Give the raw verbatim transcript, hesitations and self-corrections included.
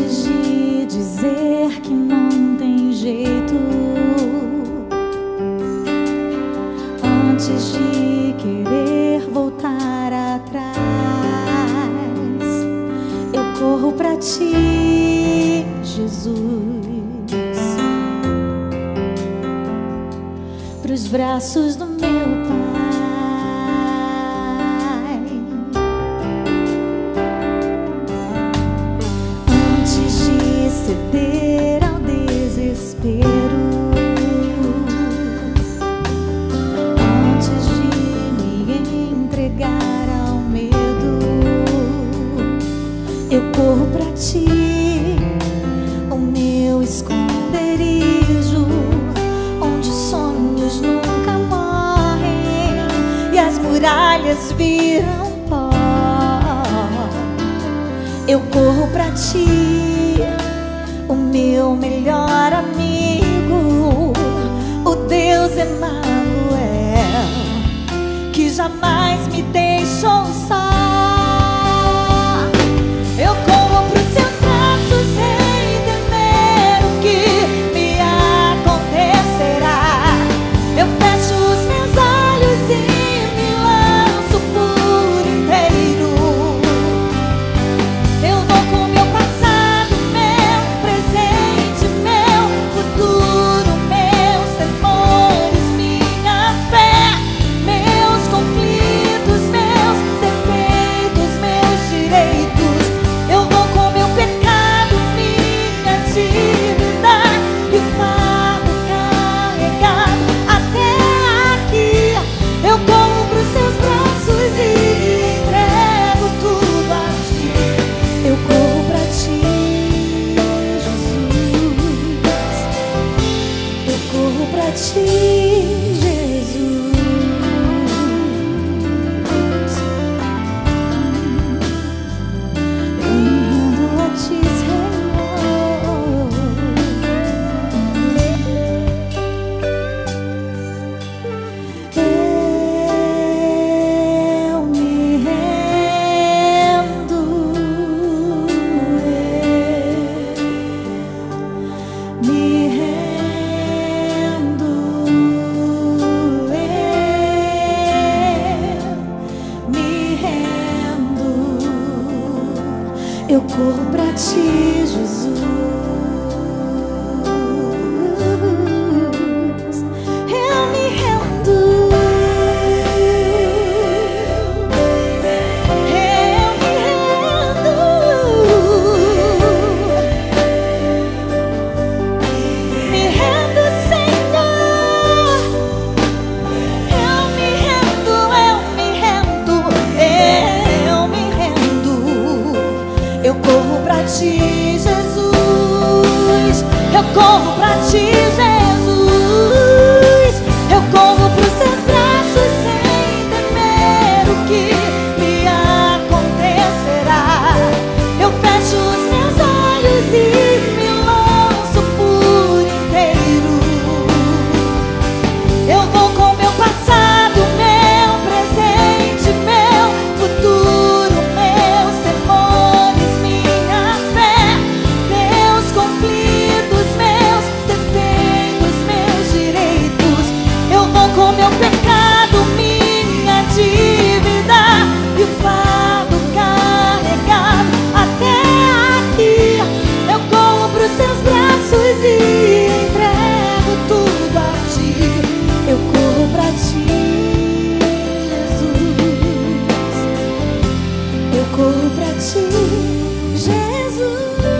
Antes de dizer que não tem jeito, antes de querer voltar atrás, eu corro pra ti, Jesus, pros braços do meu Pai. Antes de ceder ao desespero, antes de me entregar ao medo, eu corro pra ti, o meu esconderijo, onde os sonhos nunca morrem e as muralhas viram pó. Eu corro pra ti, o meu melhor amigo, o Deus Emanuel, que jamais me deixou só. Eu corro pros teus braços sem temer o que me acontecerá. Eu fecho os meus olhos e me lanço por inteiro. Eu vou com meu passado, meu presente, meu futuro, meus temores, minha fé, meus conflitos, meus defeitos, meus direitos. Eu vou com meu pecado, minha dívida e o fardo carregado até aqui. Eu corro pros teus braços e entrego tudo a ti. Eu corro pra ti, Jesus. Eu corro pra ti, Jesus. Eu me rendo a ti, Senhor. Eu me rendo, eu me rendo, eu me rendo. Eu corro pra ti, Jesus. Eu me rendo, eu me rendo, me rendo, Senhor. Eu me rendo, eu me rendo, eu me rendo. Eu corro pra ti, Jesus. Eu corro pra ti, Jesus. Eu corro pros teus braços sem temer o que me acontecerá. Eu fecho os meus olhos e me lanço por inteiro. Eu vou com meu passado, meu presente, meu futuro, meus temores, minha fé, meus conflitos, meus defeitos, meus direitos. Eu vou com meu pecado, minha dívida e o fardo carregado até aqui. Eu corro pros teus braços e entrego tudo a ti. Eu corro pra ti, Jesus. Eu corro pra ti, Jesus.